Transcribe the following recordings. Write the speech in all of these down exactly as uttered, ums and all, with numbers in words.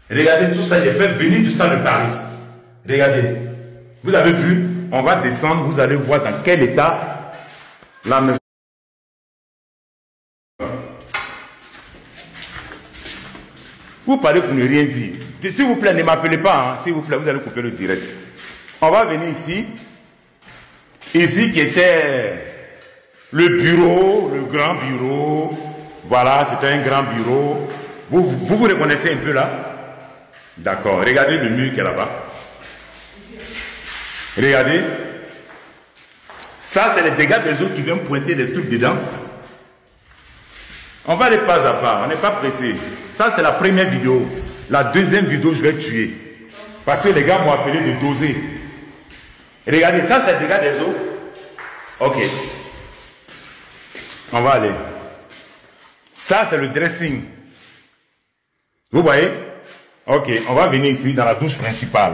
Regardez tout ça, j'ai fait venir du sang de Paris. Regardez. Vous avez vu, on va descendre, vous allez voir dans quel état la maison. Vous parlez pour ne rien dire. S'il vous plaît, ne m'appelez pas, hein. S'il vous plaît, vous allez couper le direct. On va venir ici. Ici qui était le bureau, le grand bureau. Voilà, c'était un grand bureau. Vous, vous vous reconnaissez un peu là? D'accord. Regardez le mur qui est là-bas. Regardez. Ça, c'est les dégâts des eaux qui viennent pointer des trucs dedans. On va aller pas à pas. On n'est pas pressé. Ça, c'est la première vidéo. La deuxième vidéo, je vais tuer. Parce que les gars m'ont appelé de doser. Regardez, ça, c'est les dégâts des eaux. Ok. On va aller. Ça, c'est le dressing. Vous voyez? Ok, on va venir ici dans la douche principale.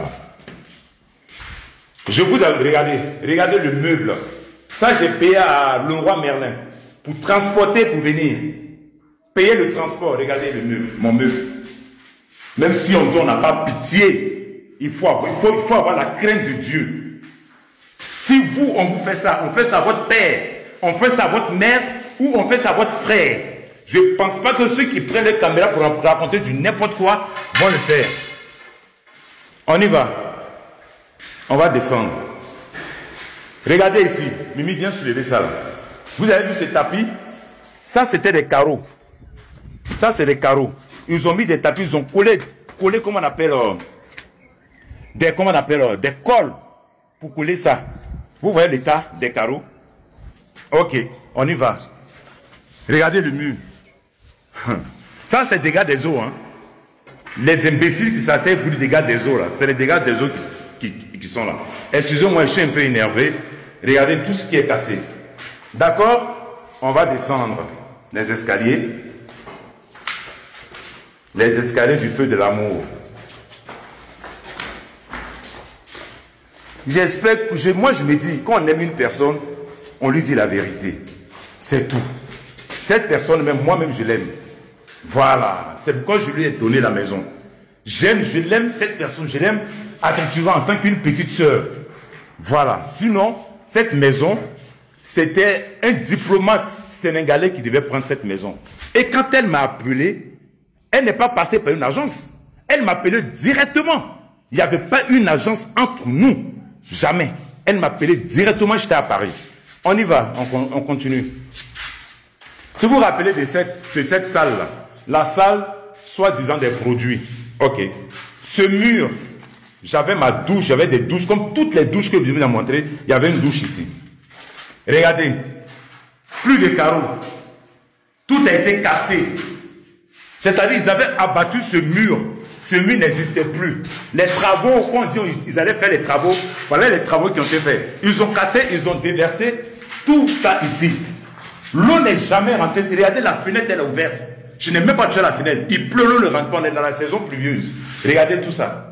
Je vous regardez, regardez le meuble. Ça, j'ai payé à Leroy Merlin pour transporter, pour venir. Payer le transport, regardez le meuble, mon meuble. Même si on dit on n'a pas pitié, il faut, avoir, il, faut, il faut avoir la crainte de Dieu. Si vous, on vous fait ça, on fait ça à votre père, on fait ça à votre mère, ou on fait ça à votre frère. Je ne pense pas que ceux qui prennent les caméras pour raconter du n'importe quoi vont le faire. On y va. On va descendre. Regardez ici. Mimi vient soulever ça là. Vous avez vu ce tapis? Ça, c'était des carreaux. Ça, c'est des carreaux. Ils ont mis des tapis, ils ont collé, collé comment on appelle, euh, des, comment on appelle, euh, des cols pour coller ça. Vous voyez l'état des carreaux? Ok, on y va. Regardez le mur. Ça, c'est dégâts des eaux. Hein. Les imbéciles qui s'asseyent pour les dégâts des eaux, là. C'est les dégâts des eaux qui, qui, qui sont là. Excusez-moi, je suis un peu énervé. Regardez tout ce qui est cassé. D'accord? On va descendre les escaliers. Les escaliers du feu de l'amour. J'espère que, je, moi je me dis, quand on aime une personne, on lui dit la vérité. C'est tout. Cette personne, même moi-même, je l'aime. Voilà. C'est pourquoi je lui ai donné la maison. J'aime, je l'aime, cette personne, je l'aime affectivement en tant qu'une petite sœur. Voilà. Sinon, cette maison, c'était un diplomate sénégalais qui devait prendre cette maison. Et quand elle m'a appelé, elle n'est pas passée par une agence. Elle m'a appelé directement. Il n'y avait pas une agence entre nous. Jamais. Elle m'a appelé directement, j'étais à Paris. On y va, on, on continue. Si vous vous rappelez de cette, de cette salle-là, la salle, soi-disant des produits. Ok. Ce mur, j'avais ma douche, j'avais des douches, comme toutes les douches que vous venez de montrer, il y avait une douche ici. Regardez. Plus de carreaux. Tout a été cassé. C'est-à-dire, ils avaient abattu ce mur. Ce mur n'existait plus. Les travaux, quand on dit ils allaient faire les travaux, voilà les travaux qui ont été faits. Ils ont cassé, ils ont déversé tout ça ici. L'eau n'est jamais rentrée. Regardez, la fenêtre, elle est ouverte. Je n'ai même pas touché la fenêtre. Il pleut, l'eau ne rentre pas. On est dans la saison pluvieuse. Regardez tout ça.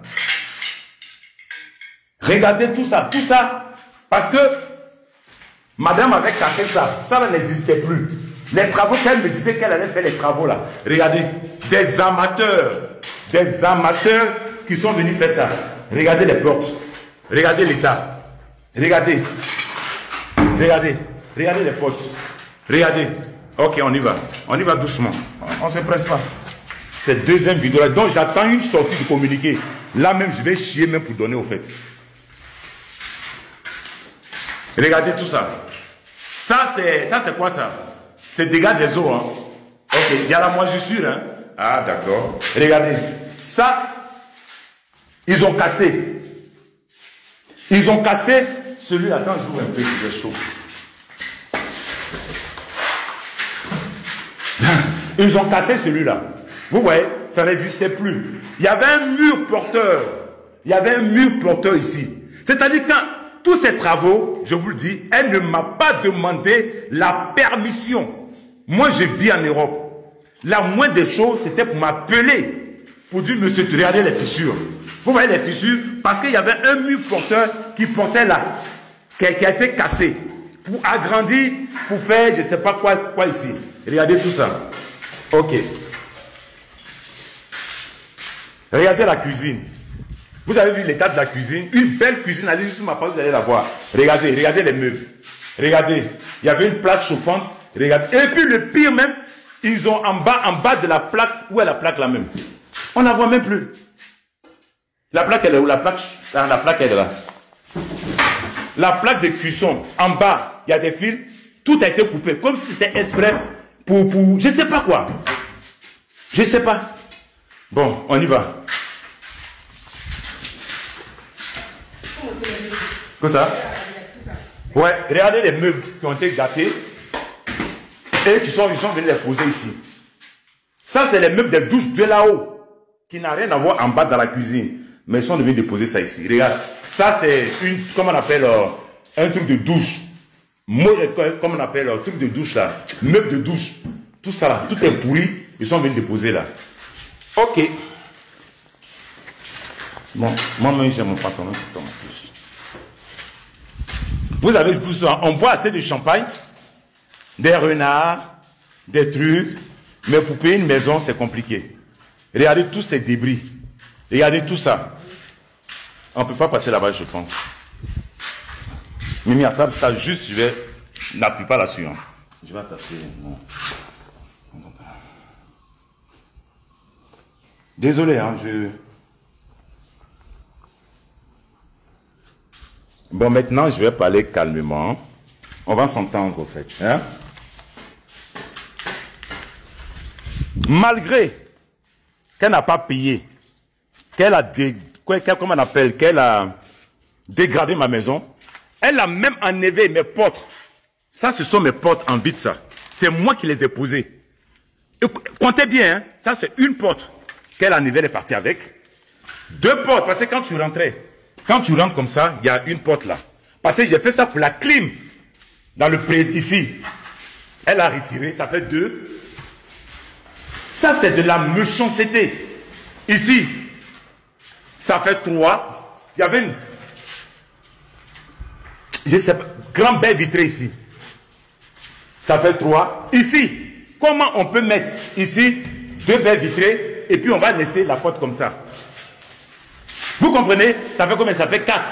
Regardez tout ça. Tout ça. Parce que madame avait cassé ça. Ça n'existait plus. Les travaux qu'elle me disait qu'elle allait faire les travaux là. Regardez. Des amateurs. Des amateurs qui sont venus faire ça. Regardez les portes. Regardez l'état. Regardez. Regardez. Regardez les portes. Regardez. Ok, on y va. On y va doucement. On ne se presse pas. C'est deuxième vidéo là. Donc j'attends une sortie de communiqué. Là même, je vais chier même pour donner au fait. Regardez tout ça. Ça, c'est ça c'est quoi ça? C'est dégâts des eaux. Hein. Ok, il y a la moisissure. Hein. Ah, d'accord. Regardez. Ça, ils ont cassé. Ils ont cassé celui-là. Quand je joue un peu, il est chaud. Ils ont cassé celui-là. Vous voyez, ça n'existait plus. Il y avait un mur porteur. Il y avait un mur porteur ici. C'est-à-dire quand tous ces travaux, je vous le dis, elle ne m'a pas demandé la permission. Moi, je vis en Europe. La moindre des choses, c'était pour m'appeler. Pour dire, monsieur, tu regardez les fissures. Vous voyez les fissures? Parce qu'il y avait un mur porteur qui portait là. Qui a, qui a été cassé. Pour agrandir, pour faire, je ne sais pas quoi, quoi ici. Regardez tout ça. Ok. Regardez la cuisine. Vous avez vu l'état de la cuisine. Une belle cuisine. Allez sur ma page, vous allez la voir. Regardez, regardez les meubles. Regardez. Il y avait une plaque chauffante. Regardez. Et puis le pire même, ils ont en bas, en bas de la plaque. Où est la plaque là même? On ne la voit même plus. La plaque, elle est où? La plaque, la plaque, elle est là. La plaque de cuisson, en bas, il y a des fils. Tout a été coupé. Comme si c'était exprès pour, pour... Je ne sais pas quoi. Je ne sais pas. Bon, on y va. Comme ça? Ouais, regardez les meubles qui ont été gâtés et qui sont, ils sont venus les poser ici. Ça, c'est les meubles des douches de là-haut qui n'ont rien à voir en bas dans la cuisine. Mais ils sont venus déposer ça ici. Regarde, ça c'est une, comment on appelle, euh, un truc de douche. Comment on appelle, un truc de douche là. Meuble de douche. Tout ça là, tout est pourri. Ils sont venus déposer là. Ok. Bon, moi-même j'ai mon pantalon qui tombe en plus. Vous avez vu ça, on boit assez de champagne, des renards, des trucs, mais pour payer une maison, c'est compliqué. Regardez tous ces débris. Regardez tout ça. On ne peut pas passer là-bas, je pense. Mimi, attrape ça juste, je vais... N'appuie pas là-dessus. Hein. Je vais attacher. Non. Désolé, hein, je... Bon, maintenant, je vais parler calmement. On va s'entendre, au fait. Hein? Malgré qu'elle n'a pas payé, qu'elle a, dé... comment on appelle, qu'elle a dégradé ma maison, elle a même enlevé mes portes. Ça, ce sont mes portes en vide, ça. C'est moi qui les ai posées. Et comptez bien, hein? Ça, c'est une porte qu'elle a enlevée, elle est partie avec. Deux portes, parce que quand tu rentrais, quand tu rentres comme ça, il y a une porte là. Parce que j'ai fait ça pour la clim. Dans le pré, ici. Elle a retiré, ça fait deux. Ça, c'est de la méchanceté. Ici, ça fait trois. Il y avait une... Je sais pas, grand baie vitrée ici. Ça fait trois. Ici, comment on peut mettre ici deux baies vitrées et puis on va laisser la porte comme ça? Vous comprenez? Ça fait combien? Ça fait quatre.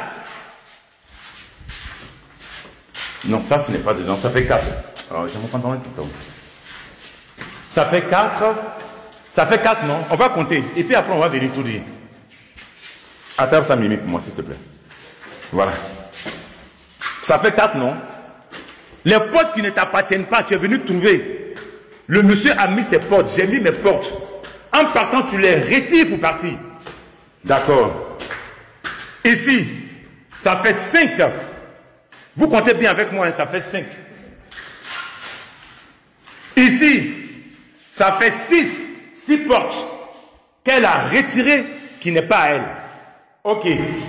Non, ça, ce n'est pas dedans. Ça fait quatre. Alors, je me prends dans le temps. Ça fait quatre. Ça fait quatre, non? On va compter. Et puis après, on va venir tout dire. Attends ça, Mimi, pour moi, s'il te plaît. Voilà. Ça fait quatre, non? Les portes qui ne t'appartiennent pas, tu es venu trouver. Le monsieur a mis ses portes. J'ai mis mes portes. En partant, tu les retires pour partir. D'accord. Ici, ça fait cinq. Vous comptez bien avec moi, hein, ça fait cinq. Ici, ça fait six. Six portes qu'elle a retirées qui n'est pas à elle. Ok.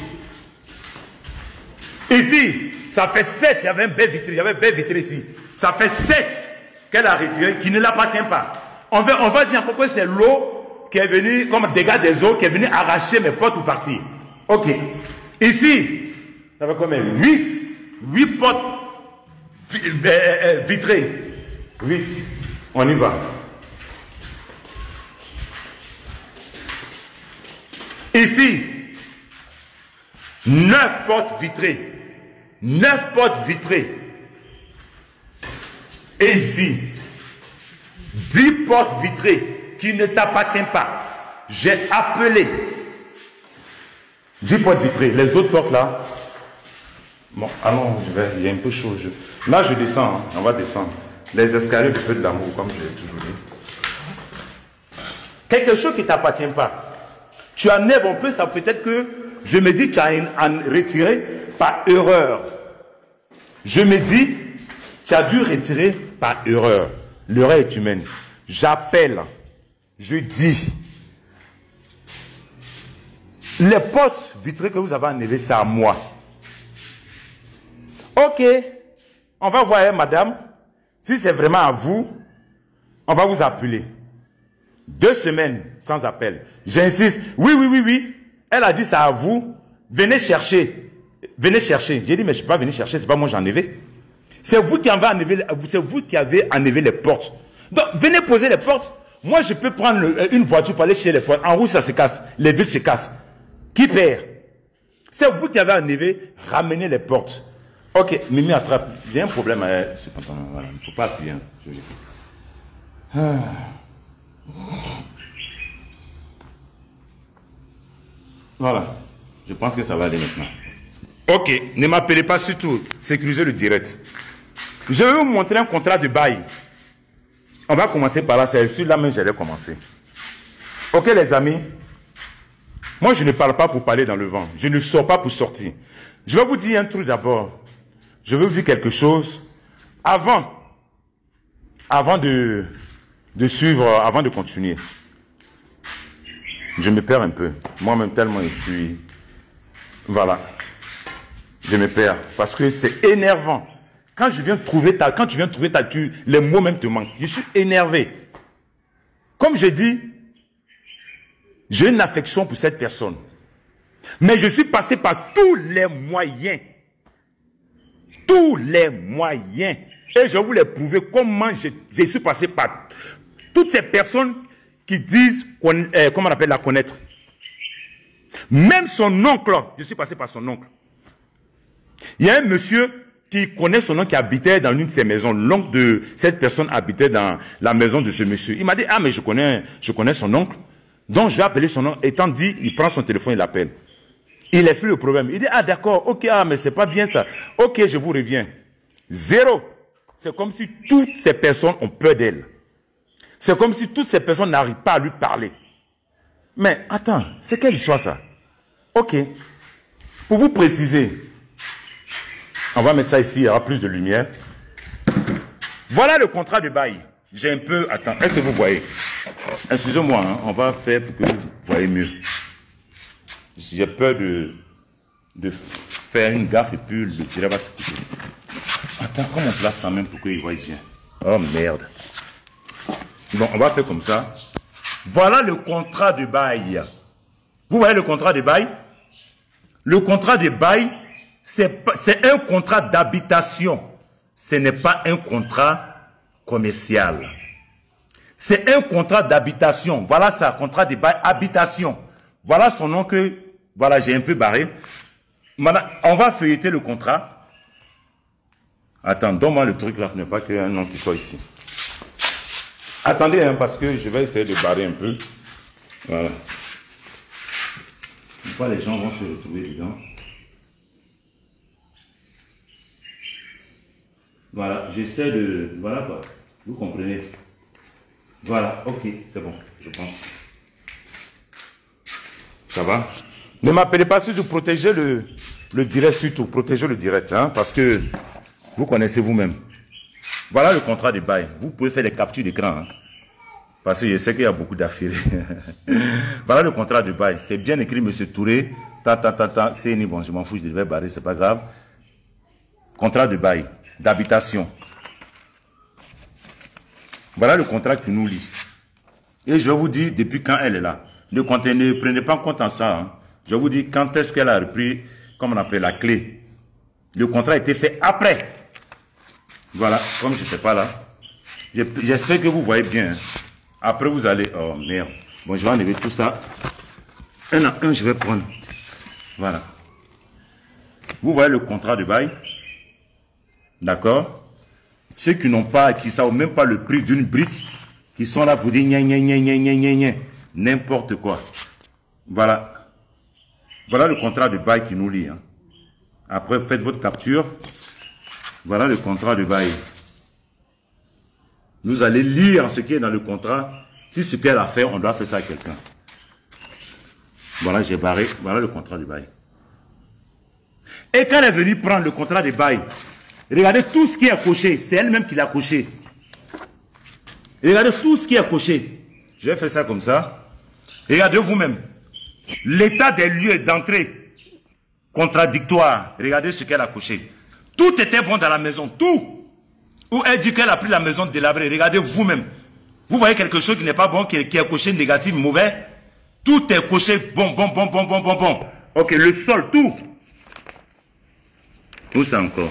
Ici, ça fait sept. Il y avait un baie vitré. Il y avait un baie vitré ici. Ça fait sept qu'elle a retiré qui ne l'appartient pas. On va, on va dire pourquoi c'est l'eau qui est venue, comme dégâts des eaux, qui est venue arracher mes portes pour partir. Ok. Ici, ça fait combien? huit. huit portes vitrées. huit. On y va. Ici, neuf portes vitrées. neuf portes vitrées. Et ici, dix portes vitrées qui ne t'appartiennent pas. J'ai appelé dix portes vitrées. Les autres portes là. Bon, allons, je vais, il y a un peu chaud. Je... Là, je descends, hein, on va descendre. Les escaliers du feu de l'amour, comme je l'ai toujours dit. Quelque chose qui ne t'appartient pas. Tu enlèves un peu, ça peut-être que je me dis tu as en retiré par erreur. Je me dis, tu as dû retirer par erreur. L'erreur est humaine. J'appelle, je dis, les portes vitrées que vous avez enlevées, c'est à moi. Ok, on va voir, hein, madame, si c'est vraiment à vous, on va vous appeler. Deux semaines sans appel. J'insiste. Oui, oui, oui, oui. Elle a dit ça à vous. Venez chercher. Venez chercher. J'ai dit, mais je ne peux pas venir chercher. C'est pas moi qui ai enlevé. C'est vous qui avez enlevé, c'est vous qui avez enlevé les portes. Donc, venez poser les portes. Moi, je peux prendre le, une voiture pour aller chez les potes. En route, ça se casse. Les vitres se cassent. Qui perd? C'est vous qui avez enlevé, ramenez les portes. Ok, Mimi attrape. J'ai un problème. Hein. Voilà, il ne faut pas appuyer. Hein. Voilà. Je pense que ça va aller maintenant. Ok, ne m'appelez pas surtout. Sécurisez le direct. Je vais vous montrer un contrat de bail. On va commencer par là. C'est sur là même que j'allais commencer. Ok les amis. Moi je ne parle pas pour parler dans le vent. Je ne sors pas pour sortir. Je vais vous dire un truc d'abord. Je vais vous dire quelque chose. Avant. Avant de, de suivre, avant de continuer. Je me perds un peu. Moi-même tellement je suis... Voilà. Je me perds. Parce que c'est énervant. Quand je viens trouver ta, quand tu viens trouver ta tu, les mots même te manquent. Je suis énervé. Comme je dis, j'ai une affection pour cette personne. Mais je suis passé par tous les moyens. Tous les moyens. Et je vais vous les prouver comment je, je suis passé par toutes ces personnes qui disent, euh, comment on appelle la connaître. Même son oncle, je suis passé par son oncle. Il y a un monsieur qui connaît son oncle qui habitait dans l'une de ces maisons. L'oncle de cette personne habitait dans la maison de ce monsieur. Il m'a dit, ah mais je connais, je connais son oncle. Donc je vais appeler son oncle. Étant dit, il prend son téléphone, il l'appelle. Il explique le problème. Il dit, ah d'accord, ok, ah mais c'est pas bien ça. Ok, je vous reviens. Zéro. C'est comme si toutes ces personnes ont peur d'elle. C'est comme si toutes ces personnes n'arrivent pas à lui parler. Mais attends, c'est quelle histoire ça? Ok. Pour vous préciser, on va mettre ça ici, il y aura plus de lumière. Voilà le contrat de bail. J'ai un peu... Attends, est-ce que vous voyez? Excusez-moi, hein, on va faire pour que vous voyez mieux. J'ai peur de, de faire une gaffe et puis le tirer va se couper. Attends, comment on place ça même pour qu'il voie bien? Oh merde. Bon, on va faire comme ça. Voilà le contrat de bail. Vous voyez le contrat de bail? Le contrat de bail, c'est un contrat d'habitation. Ce n'est pas un contrat commercial. C'est un contrat d'habitation. Voilà ça, contrat de bail, habitation. Voilà son nom que, voilà, j'ai un peu barré. Maintenant, on va feuilleter le contrat. Attends, donne-moi le truc là, ne pas qu'il y ait un nom qui soit ici. Attendez, hein, parce que je vais essayer de barrer un peu. Voilà. Une fois, les gens vont se retrouver dedans. Voilà, j'essaie de... Voilà quoi, vous comprenez. Voilà, ok, c'est bon, je pense. Ça va? Ne m'appelez pas si je protégeais le, le direct surtout, protégez le direct, hein, parce que vous connaissez vous-même. Voilà le contrat de bail. Vous pouvez faire des captures d'écran, hein, parce que je sais qu'il y a beaucoup d'affilés. Voilà le contrat de bail. C'est bien écrit, monsieur Touré. Ta, ta, ta, ta, c'est ni bon, je m'en fous, je devais barrer, c'est pas grave. Contrat de bail, d'habitation. Voilà le contrat qui nous lie. Et je vous dis, depuis quand elle est là. Ne, comptez, ne prenez pas en compte en ça. Hein. Je vous dis, quand est-ce qu'elle a repris, comme on appelle la clé. Le contrat a été fait après. Voilà, comme je ne sais pas là. J'espère que vous voyez bien. Hein. Après, vous allez... Oh, merde. Bon, je vais enlever tout ça. Un à un, je vais prendre. Voilà. Vous voyez le contrat de bail. D'accord? Ceux qui n'ont pas, qui ne savent même pas le prix d'une brique, qui sont là pour dire gna gna gna gna gna gna gna, n'importe quoi. Voilà. Voilà le contrat de bail qui nous lie. Hein. Après, faites votre capture. Voilà le contrat de bail. Vous allez lire ce qui est dans le contrat. Si ce qu'elle a fait, on doit faire ça à quelqu'un. Voilà, j'ai barré. Voilà le contrat de bail. Et quand elle est venue prendre le contrat de bail, regardez tout ce qui est coché. C'est elle-même qui l'a coché. Regardez tout ce qui est coché. Je vais faire ça comme ça. Regardez vous-même. L'état des lieux d'entrée contradictoire. Regardez ce qu'elle a coché. Tout était bon dans la maison. Tout. Où elle dit qu'elle a pris la maison délabrée. Regardez vous-même. Vous voyez quelque chose qui n'est pas bon, qui est, qui est coché négatif, mauvais. Tout est coché bon, bon, bon, bon, bon, bon, bon. Ok, le sol, tout. Où ça encore?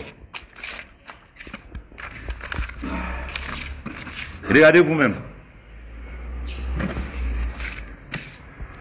Regardez vous-même.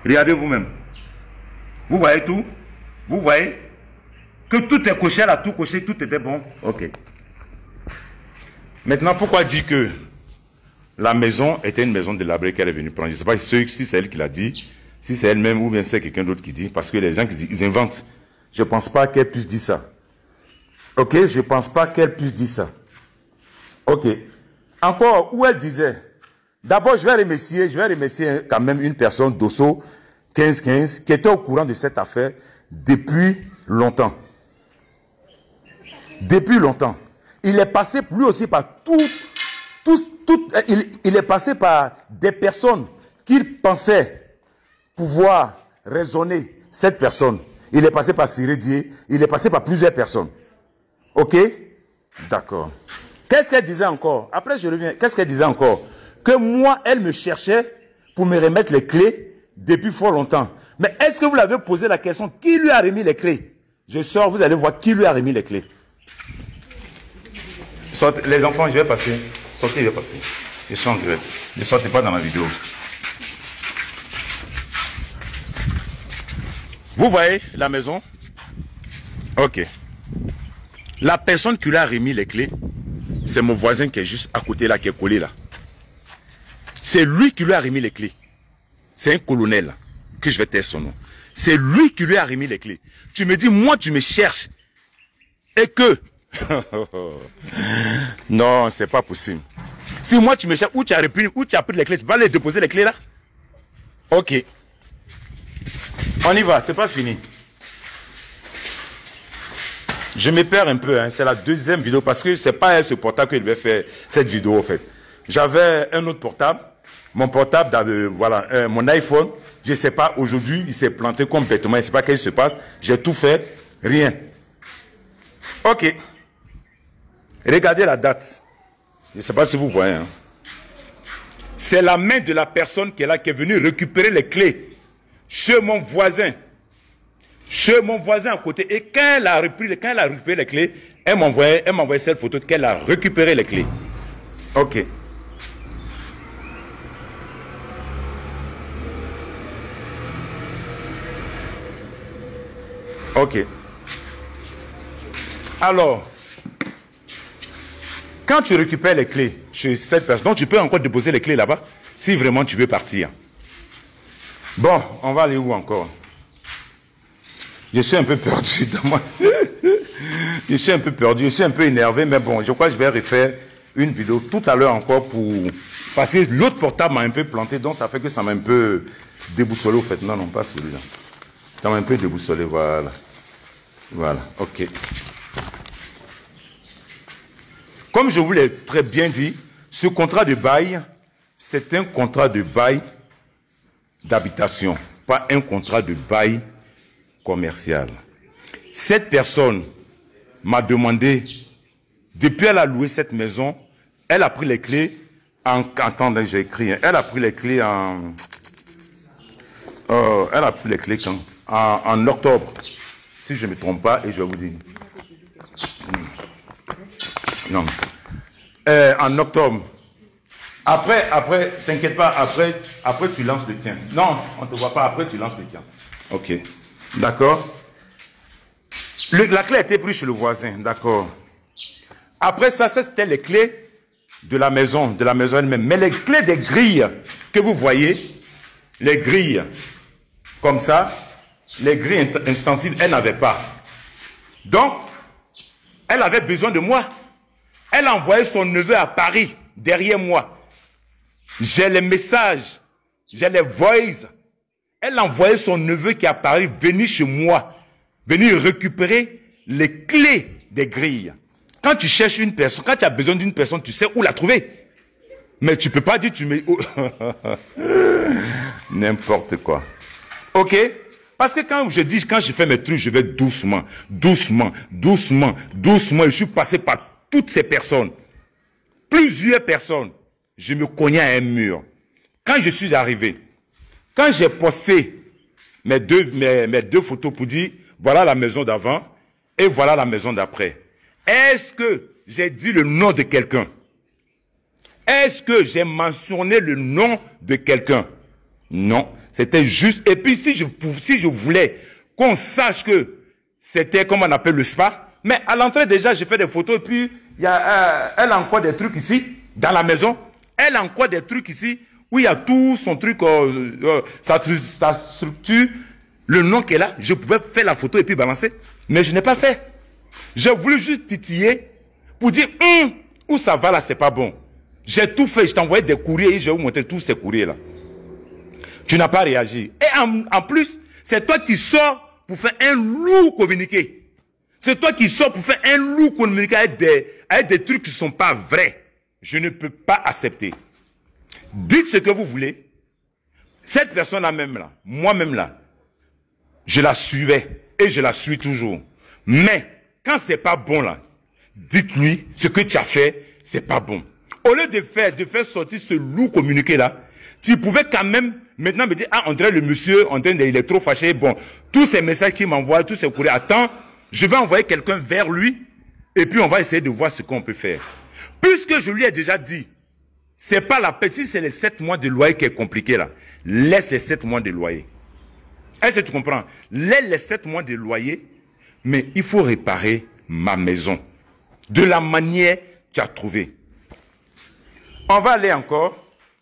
Regardez vous-même. Vous voyez tout? Vous voyez que tout est coché, elle a tout coché, tout était bon. Ok. Maintenant, pourquoi dire que la maison était une maison délabrée qu'elle est venue prendre? Je ne sais pas si c'est elle qui l'a dit, si c'est elle-même ou bien c'est quelqu'un d'autre qui dit, parce que les gens qui ils inventent. Je ne pense pas qu'elle puisse dire ça. Ok, je ne pense pas qu'elle puisse dire ça. Ok. Encore, où elle disait, d'abord je vais remercier, je vais remercier quand même une personne d'Osso quinze quinze qui était au courant de cette affaire depuis longtemps. Depuis longtemps. Il est passé lui aussi par tout, tout, tout il, il est passé par des personnes qu'il pensait pouvoir raisonner cette personne. Il est passé par Siré, il est passé par plusieurs personnes. Ok? D'accord. Qu'est-ce qu'elle disait encore? Après, je reviens. Qu'est-ce qu'elle disait encore? Que moi, elle me cherchait pour me remettre les clés depuis fort longtemps. Mais est-ce que vous l'avez posé la question, qui lui a remis les clés? Je sors, vous allez voir qui lui a remis les clés. Sortez, les enfants, je vais passer. Sortez, je vais passer. Je sens que ne sortez pas dans ma vidéo. Vous voyez la maison? Ok. La personne qui lui a remis les clés, c'est mon voisin qui est juste à côté là, qui est collé là. C'est lui qui lui a remis les clés. C'est un colonel que je vais taire son nom. C'est lui qui lui a remis les clés. Tu me dis, moi tu me cherches. Et que... non, c'est pas possible. Si moi tu me cherches, où tu as repris, où tu as pris les clés, tu vas les déposer les clés là? Ok. On y va, c'est pas fini. Je me perds un peu, hein. C'est la deuxième vidéo parce que c'est pas ce portable que je vais faire cette vidéo en fait. J'avais un autre portable, mon portable, euh, voilà, euh, mon iPhone, je sais pas, aujourd'hui il s'est planté complètement, je ne sais pas qu'est-ce qui se passe, j'ai tout fait, rien. Ok. Regardez la date. Je ne sais pas si vous voyez. Hein. C'est la main de la personne qui est là, qui est venue récupérer les clés chez mon voisin. Chez mon voisin à côté. Et quand elle a repris, quand elle a récupéré les clés, elle m'a envoyé, elle m'a envoyé cette photo qu'elle a récupéré les clés. Ok. Ok. Alors, quand tu récupères les clés chez cette personne, donc tu peux encore déposer les clés là-bas, si vraiment tu veux partir. Bon, on va aller où encore? Je suis un peu perdu dans moi. Je suis un peu perdu, je suis un peu énervé, mais bon, je crois que je vais refaire une vidéo tout à l'heure encore pour... Parce que l'autre portable m'a un peu planté, donc ça fait que ça m'a un peu déboussolé au fait. Non, non, pas celui-là. Ça m'a un peu déboussolé, voilà. Voilà, ok. Comme je vous l'ai très bien dit, ce contrat de bail, c'est un contrat de bail d'habitation, pas un contrat de bail commercial. Cette personne m'a demandé, depuis elle a loué cette maison, elle a pris les clés en... Attendez, j'ai écrit, elle a pris les clés en... Euh, elle a pris les clés quand en, en octobre, si je ne me trompe pas, et je vais vous dire. Non. Euh, en octobre. Après, après, t'inquiète pas, après, après tu lances le tien. Non, on ne te voit pas, après tu lances le tien. Ok. D'accord. La clé a été prise chez le voisin, d'accord. Après ça, ça c'était les clés de la maison, de la maison elle-même. Mais les clés des grilles que vous voyez, les grilles, comme ça, les grilles extensibles, elle n'avait pas. Donc, elle avait besoin de moi. Elle a envoyé son neveu à Paris, derrière moi. J'ai les messages, j'ai les voices. Elle a envoyé son neveu qui est à Paris venir chez moi, venir récupérer les clés des grilles. Quand tu cherches une personne, quand tu as besoin d'une personne, tu sais où la trouver. Mais tu ne peux pas dire tu mets... N'importe quoi. Ok? Parce que quand je dis, quand je fais mes trucs, je vais doucement, doucement, doucement, doucement. Je suis passé par toutes ces personnes. Plusieurs personnes. Je me cognais à un mur. Quand je suis arrivé, quand j'ai posté mes deux, mes, mes deux photos pour dire, voilà la maison d'avant et voilà la maison d'après. Est-ce que j'ai dit le nom de quelqu'un? Est-ce que j'ai mentionné le nom de quelqu'un? Non, c'était juste. Et puis si je, si je voulais qu'on sache que c'était, comme on appelle, le spa, mais à l'entrée déjà, j'ai fait des photos et puis il y a, euh, elle a encore des trucs ici, dans la maison. Elle a encore des trucs ici où il y a tout son truc, euh, euh, sa, sa structure, le nom qu'elle a. Je pouvais faire la photo et puis balancer. Mais je n'ai pas fait. J'ai voulu juste titiller pour dire, hum, où ça va là, c'est pas bon. J'ai tout fait, je t'ai envoyé des courriers et je vais vous montrer tous ces courriers là. Tu n'as pas réagi. Et en, en plus, c'est toi qui sors pour faire un lourd communiqué. C'est toi qui sors pour faire un lourd communiqué avec des, avec des trucs qui ne sont pas vrais. Je ne peux pas accepter. Dites ce que vous voulez. Cette personne-là même là, moi-même là, je la suivais et je la suis toujours. Mais quand c'est pas bon là, dites-lui ce que tu as fait, c'est pas bon. Au lieu de faire, de faire sortir ce lourd communiqué là, tu pouvais quand même maintenant me dire, ah, on dirait le monsieur, on dirait il est trop fâché. Bon, tous ces messages qu'il m'envoie, tous ces courriers, attends, je vais envoyer quelqu'un vers lui et puis on va essayer de voir ce qu'on peut faire. Puisque je lui ai déjà dit, c'est pas la peine, si c'est les sept mois de loyer qui est compliqué là, laisse les sept mois de loyer. Est-ce que tu comprends? Laisse les sept mois de loyer, mais il faut réparer ma maison. De la manière que tu as trouvé. On va aller encore.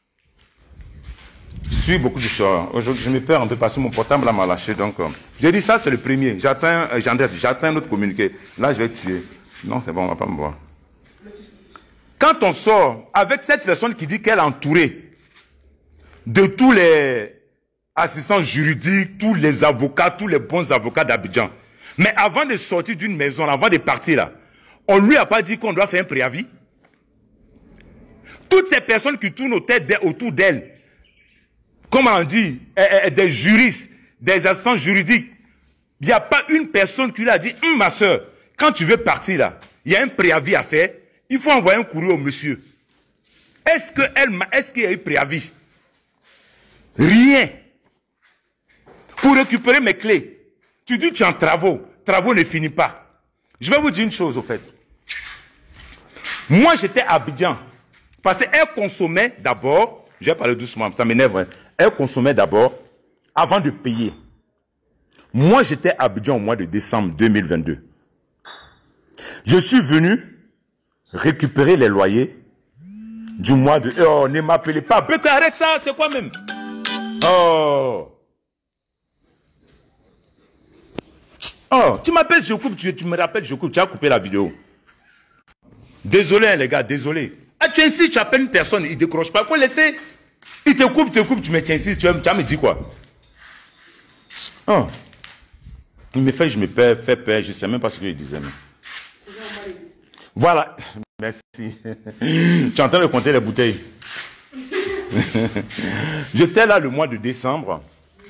Je suis beaucoup de choses. Aujourd'hui, je me perds un peu parce que mon portable m'a lâché. Donc, euh, j'ai dit ça, c'est le premier. J'attends euh, j'attends notre communiqué. Là, je vais tuer. Non, c'est bon, on ne va pas me voir. Quand on sort avec cette personne qui dit qu'elle est entourée de tous les assistants juridiques, tous les avocats, tous les bons avocats d'Abidjan. Mais avant de sortir d'une maison, avant de partir là, on ne lui a pas dit qu'on doit faire un préavis. Toutes ces personnes qui tournent autour d'elle, comment on dit, des juristes, des assistants juridiques, il n'y a pas une personne qui lui a dit, hum, ma soeur, quand tu veux partir là, il y a un préavis à faire, il faut envoyer un courrier au monsieur. Est-ce que elle m'a, est-ce qu'il y a eu préavis? Rien. Pour récupérer mes clés, tu dis tu es en travaux, travaux ne finissent pas. Je vais vous dire une chose au fait. Moi j'étais à Abidjan, parce qu'elle consommait d'abord, je vais parler doucement, ça m'énerve, hein. Elle consommait d'abord avant de payer. Moi j'étais à Abidjan au mois de décembre deux mille vingt-deux. Je suis venu récupérer les loyers du mois de... Oh, ne m'appelez pas. Arrête ça, c'est quoi même? Oh. Oh, tu m'appelles, je coupe, tu, tu me rappelles, je coupe, tu as coupé la vidéo. Désolé, hein, les gars, désolé. Ah, tu insistes, tu appelles une personne, il ne décroche pas. Il faut laisser. Il te coupe, te coupe, tu me tiens ici, tu vas me dire quoi? Oh. Il me fait, je me perds, fait peur, je ne sais même pas ce qu'il disait. Mais... Voilà. Merci. Tu es en train de compter les bouteilles. J'étais là le mois de décembre.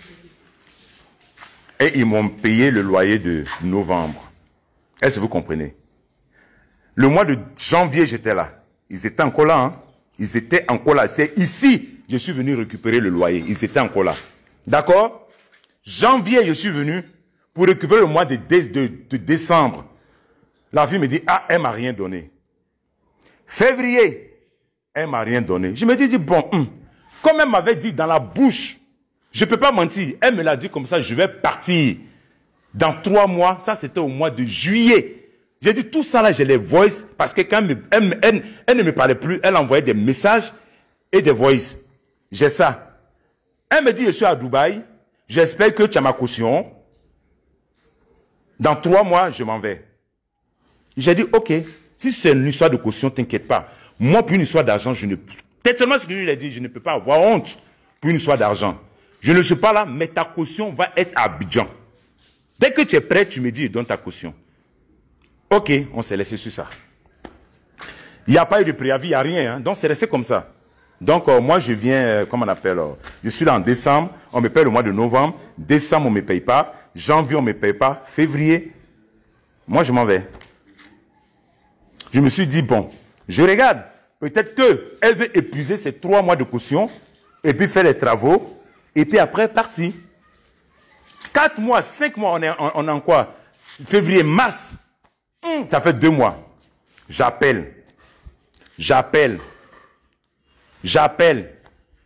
Et ils m'ont payé le loyer de novembre. Est-ce que vous comprenez? Le mois de janvier, j'étais là. Ils étaient encore là. Hein? Ils étaient encore là. C'est ici, je suis venu récupérer le loyer. Ils étaient encore là. D'accord? Janvier, je suis venu pour récupérer le mois de, de, de, de décembre. La fille me dit, ah, elle ne m'a rien donné. Février, elle ne m'a rien donné. Je me dis, bon, hum, comme elle m'avait dit dans la bouche, je ne peux pas mentir. Elle me l'a dit comme ça, je vais partir. Dans trois mois, ça c'était au mois de juillet. J'ai dit tout ça là, j'ai les voices, parce que quand elle, elle, elle, elle ne me parlait plus, elle envoyait des messages et des voices. J'ai ça. Elle me dit, je suis à Dubaï, j'espère que tu as ma caution. Dans trois mois, je m'en vais. J'ai dit, ok, si c'est une histoire de caution, t'inquiète pas. Moi, pour une histoire d'argent, je ne... Peut-être seulement ce que je lui ai dit, je ne peux pas avoir honte pour une histoire d'argent. Je ne suis pas là, mais ta caution va être à Abidjan. Dès que tu es prêt, tu me dis, donne ta caution. Ok, on s'est laissé sur ça. Il n'y a pas eu de préavis, il n'y a rien. Hein, donc, c'est resté comme ça. Donc, euh, moi, je viens, euh, comment on appelle, euh, je suis là en décembre, on me paye le mois de novembre. Décembre, on ne me paye pas. Janvier, on ne me paye pas. Février, moi, je m'en vais. Je me suis dit, bon, je regarde. Peut-être qu'elle veut épuiser ces trois mois de caution et puis faire les travaux. Et puis après, parti. Quatre mois, cinq mois, on est, on, on est en quoi? Février, mars. Hum, ça fait deux mois. J'appelle. J'appelle. J'appelle.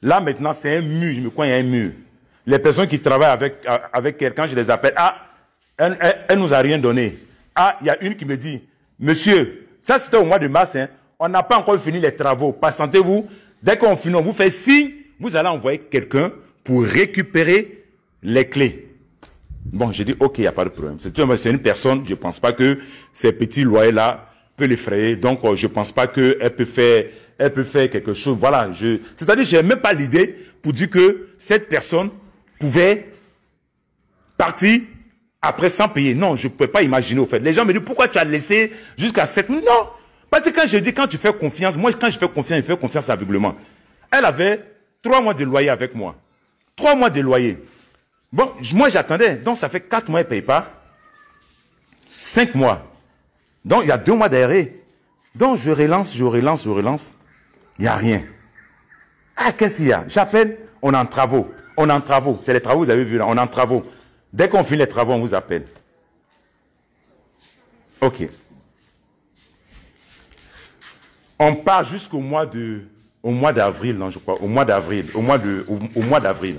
Là, maintenant, c'est un mur. Je me crois, il y a un mur. Les personnes qui travaillent avec, avec quelqu'un, je les appelle. Ah, elle, elle, elle nous a rien donné. Ah, il y a une qui me dit, monsieur, ça c'était au mois de mars, hein, on n'a pas encore fini les travaux. Patientez-vous. Dès qu'on finit, on vous fait signe, vous allez envoyer quelqu'un pour récupérer les clés. Bon, j'ai dit, ok, il n'y a pas de problème. C'est une personne, je ne pense pas que ces petits loyers-là peuvent l'effrayer. Donc, je ne pense pas qu'elle peut faire, elle peut faire quelque chose. Voilà, je, c'est-à-dire, je n'ai même pas l'idée pour dire que cette personne pouvait partir après sans payer. Non, je ne pouvais pas imaginer au fait. Les gens me disent, pourquoi tu as laissé jusqu'à sept mois? Non, parce que quand je dis, quand tu fais confiance, moi, quand je fais confiance, je fais confiance aveuglément. Elle avait trois mois de loyer avec moi. Trois mois de loyer. Bon, moi j'attendais, donc ça fait quatre mois, elle ne paye pas. Cinq mois. Donc il y a deux mois d'arrêt. Donc je relance, je relance, je relance. Il n'y a rien. Ah, qu'est-ce qu'il y a? J'appelle, on est en travaux. On est en travaux. C'est les travaux, vous avez vu là, on est en travaux. Dès qu'on finit les travaux, on vous appelle. Ok. On part jusqu'au mois de, au mois d'avril, non, je crois, au mois d'avril, au mois de, au, au mois d'avril.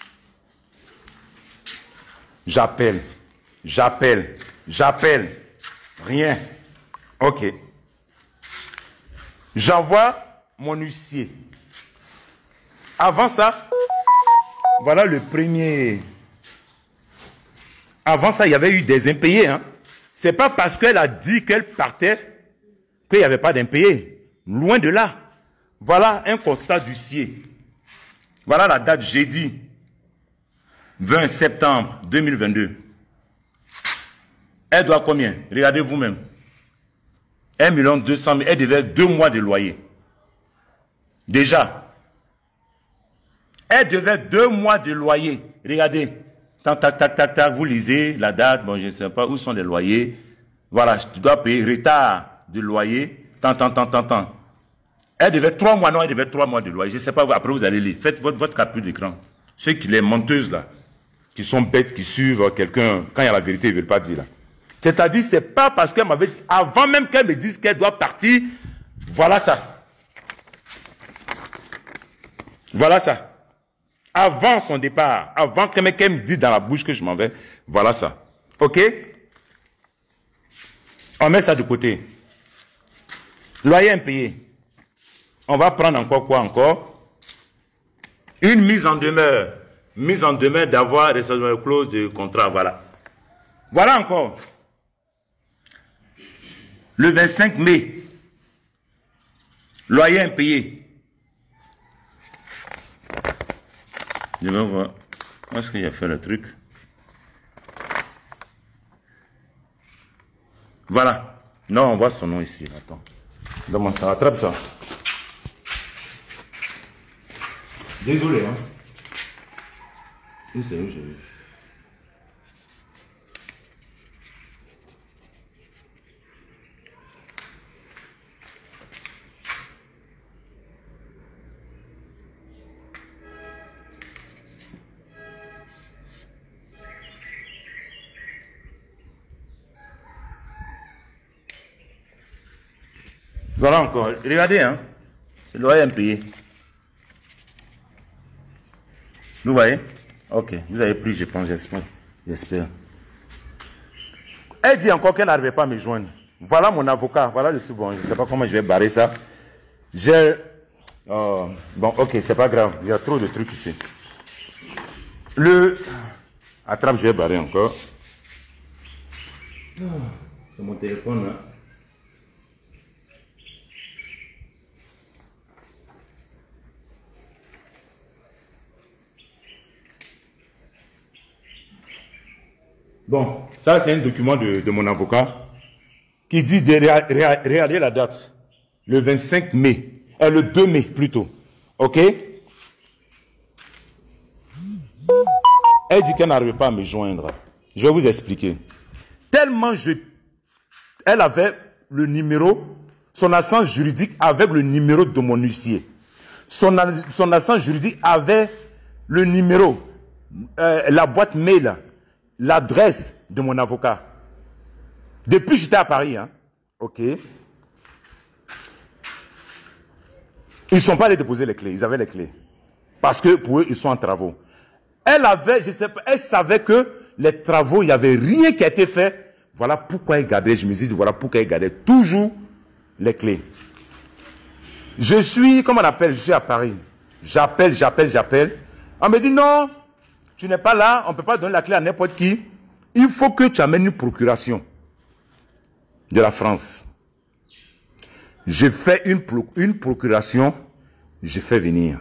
J'appelle, j'appelle, j'appelle, rien. Ok. J'envoie mon huissier. Avant ça, voilà le premier. Avant ça, il y avait eu des impayés. Hein. Ce n'est pas parce qu'elle a dit qu'elle partait qu'il n'y avait pas d'impayés. Loin de là. Voilà un constat d'huissier. Voilà la date jeudi. vingt septembre deux mille vingt-deux. Elle doit combien? Regardez vous-même. un million deux cent mille. Elle devait deux mois de loyer. Déjà. Elle devait deux mois de loyer. Regardez. Tac, tac, tac, tac, tac. Vous lisez la date. Bon, je ne sais pas où sont les loyers. Voilà, tu dois payer retard de loyer. Tant, tant, tant, tant, tant. Elle devait trois mois. Non, elle devait trois mois de loyer. Je ne sais pas. Après, vous allez lire. Faites votre, votre capture d'écran. Ceux qui les menteuses là. Qui sont bêtes, qui suivent quelqu'un, quand il y a la vérité, ils ne veulent pas dire là. C'est-à-dire, ce n'est pas parce qu'elle m'avait dit, avant même qu'elle me dise qu'elle doit partir, voilà ça. Voilà ça. Avant son départ, avant qu'elle me dise dans la bouche que je m'en vais, voilà ça. Ok? On met ça de côté. Loyer impayé. On va prendre encore quoi encore? Une mise en demeure. Mise en demeure d'avoir des clauses de contrat, voilà. Voilà encore. Le vingt-cinq mai, loyer impayé. Je vais voir. Où est-ce qu'il a fait le truc? Voilà. Non, on voit son nom ici. Attends. Donne-moi ça. Attrape ça. Désolé, hein. Où c'est où j'ai vu? Voilà encore. Regardez, hein. C'est le loyer impayé. Vous voyez? Ok. Vous avez pris, je pense, j'espère. J'espère. Elle dit encore qu'elle n'arrivait pas à me joindre. Voilà mon avocat. Voilà le tout bon. Je ne sais pas comment je vais barrer ça. J'ai... Oh, bon, ok, c'est pas grave. Il y a trop de trucs ici. Le... Attrape, je vais barrer encore. C'est mon téléphone, là. Bon, ça c'est un document de, de mon avocat qui dit de ré, ré, réaliser la date, le vingt-cinq mai, euh, le deux mai plutôt, ok? Elle dit qu'elle n'arrive pas à me joindre. Je vais vous expliquer. Tellement je... Elle avait le numéro, son assent juridique avec le numéro de mon huissier. Son, son assent juridique avait le numéro, euh, la boîte mail, l'adresse de mon avocat. Depuis j'étais à Paris, hein. Ok. Ils ne sont pas allés déposer les clés, ils avaient les clés. Parce que pour eux, ils sont en travaux. Elle avait, je sais pas, elle savait que les travaux, il n'y avait rien qui a été fait. Voilà pourquoi elle gardait, je me dis, voilà pourquoi elle gardait toujours les clés. Je suis, comment on appelle, je suis à Paris. J'appelle, j'appelle, j'appelle. On me dit non, tu n'es pas là, on ne peut pas donner la clé à n'importe qui. Il faut que tu amènes une procuration de la France. Je fais une, une procuration, je fais venir.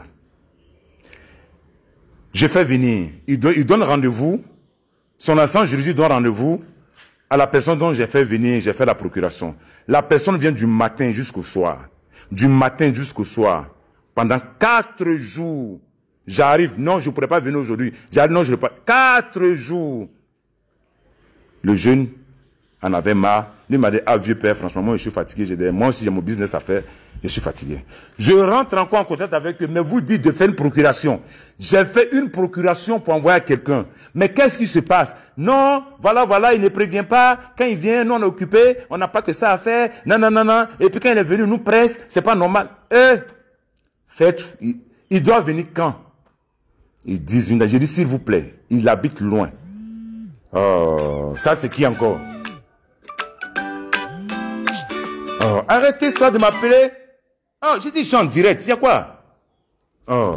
Je fais venir. Il, do, il donne rendez-vous, son assistant juridique donne rendez-vous à la personne dont j'ai fait venir, j'ai fait la procuration. La personne vient du matin jusqu'au soir. Du matin jusqu'au soir. Pendant quatre jours. J'arrive, non, je ne pourrais pas venir aujourd'hui. J'arrive, non, je ne pourrais pas. Quatre jours. Le jeune en avait marre. Lui m'a dit, ah vieux père, franchement, moi je suis fatigué. J'ai dit, moi aussi j'ai mon business à faire. Je suis fatigué. Je rentre encore en contact avec eux, mais vous dites de faire une procuration. J'ai fait une procuration pour envoyer à quelqu'un. Mais qu'est-ce qui se passe? Non, voilà, voilà, il ne prévient pas. Quand il vient, nous on est occupé, on n'a pas que ça à faire. Non, non, non, non. Et puis quand il est venu, il nous presse, c'est pas normal. Eh, faites, il, il doit venir quand? Ils disent une. J'ai dit, s'il vous plaît, il habite loin. Oh, ça c'est qui encore? Oh, arrêtez ça de m'appeler. Oh, j'ai dit, je suis en direct. Il y a quoi? Oh.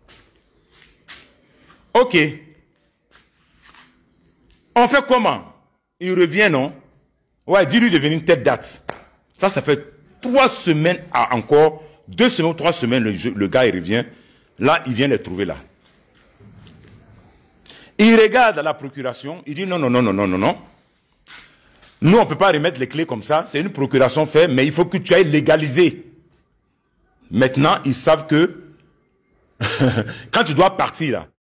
Ok. On fait comment? Il revient, non? Ouais, dis-lui de venir telle date. Ça, ça fait trois semaines à encore. Deux semaines ou trois semaines, le, le gars, il revient. Là, il vient les trouver là. Il regarde la procuration. Il dit non, non, non, non, non, non, non. Nous, on ne peut pas remettre les clés comme ça. C'est une procuration faite, mais il faut que tu ailles légaliser. Maintenant, ils savent que quand tu dois partir là,